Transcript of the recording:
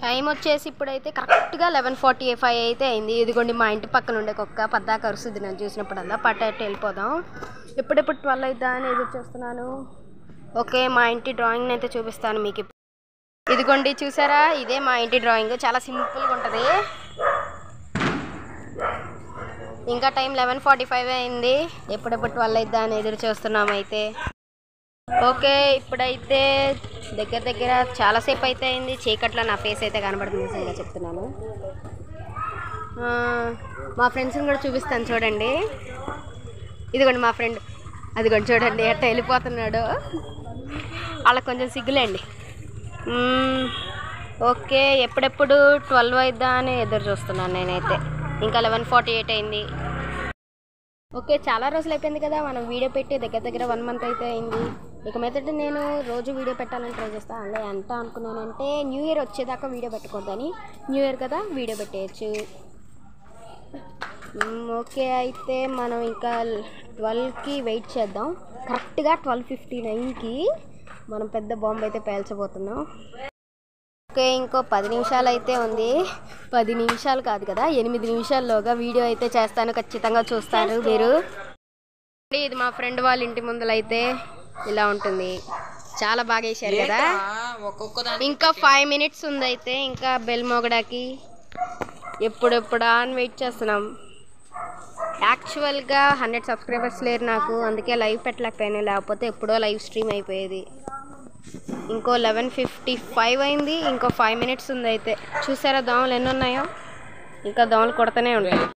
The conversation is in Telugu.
టైం వచ్చేసి ఇప్పుడైతే కరెక్ట్గా 11:45 అయితే అయింది. ఇదిగోండి మా ఇంటి పక్కన ఉండే కుక్క పద్దాక అరుస్తుంది నేను చూసినప్పుడల్లా. పట్టేట్టు వెళ్ళిపోదాం. ఎప్పుడెప్పుడు 12 అవుతా అని ఎదురు చూస్తున్నాను. ఓకే, మా ఇంటి డ్రాయింగ్ని అయితే చూపిస్తాను మీకు. ఇదిగోండి చూసారా, ఇదే మా ఇంటి డ్రాయింగ్. చాలా సింపుల్గా ఉంటుంది. ఇంకా టైం 11:45 అయింది. ఎప్పుడెప్పుడు 12 అవుతా అని ఎదురు చూస్తున్నాము అయితే. ఓకే, ఇప్పుడైతే దగ్గర చాలాసేపు అయితే అయింది. చీకట్లో నా ఫేస్ అయితే కనబడుతుంది, నిజంగా చెప్తున్నాను. మా ఫ్రెండ్స్ని కూడా చూపిస్తాను చూడండి. ఇదిగోండి మా ఫ్రెండ్, అదిగోండి చూడండి ఎట్లా వెళ్ళిపోతున్నాడు. వాళ్ళకి కొంచెం సిగ్గులేండి. ఓకే, ఎప్పుడెప్పుడు 12 అవుద్దా అని ఎదురు చూస్తున్నాను నేనైతే. ఇంకా 11:48 అయింది. ఓకే, చాలా రోజులు అయిపోయింది కదా మనం వీడియో పెట్టి. దగ్గర 1 మంత్ అయితే అయింది. ఇక మీదట నేను రోజు వీడియో పెట్టాలని ట్రై చేస్తాను. అలా ఎంత అనుకున్నానంటే న్యూ ఇయర్ వచ్చేదాకా వీడియో పెట్టకూడదని. న్యూ ఇయర్ కదా వీడియో పెట్టేయచ్చు. ఓకే, అయితే మనం ఇంకా 12కి వెయిట్ చేద్దాం. కరెక్ట్గా 12:59కి మనం పెద్ద బాంబు అయితే పేల్చబోతున్నాం. ఓకే, ఇంకో 10 నిమిషాలు అయితే ఉంది. 10 నిమిషాలు కాదు కదా, 8 నిమిషాల్లోగా వీడియో అయితే చేస్తాను. ఖచ్చితంగా చూస్తారు మీరు. ఇది మా ఫ్రెండ్ వాళ్ళ ఇంటి ముందలైతే ఇలా ఉంటుంది. చాలా బాగా వేసారు కదా. ఇంకా 5 మినిట్స్ ఉంది అయితే. ఇంకా బెల్ మోగడాకి ఎప్పుడెప్పుడా అని వెయిట్ చేస్తున్నాం. యాక్చువల్గా 100 సబ్స్క్రైబర్స్ లేరు నాకు, అందుకే లైవ్ పెట్టలేకపోయాను. లేకపోతే ఎప్పుడో లైవ్ స్ట్రీమ్ అయిపోయేది. ఇంకో 11:55 అయింది. ఇంకో 5 మినిట్స్ ఉంది అయితే. చూసారా దోమలు ఎన్ని ఉన్నాయో. ఇంకా దోమలు కొడతానే ఉంటాయి.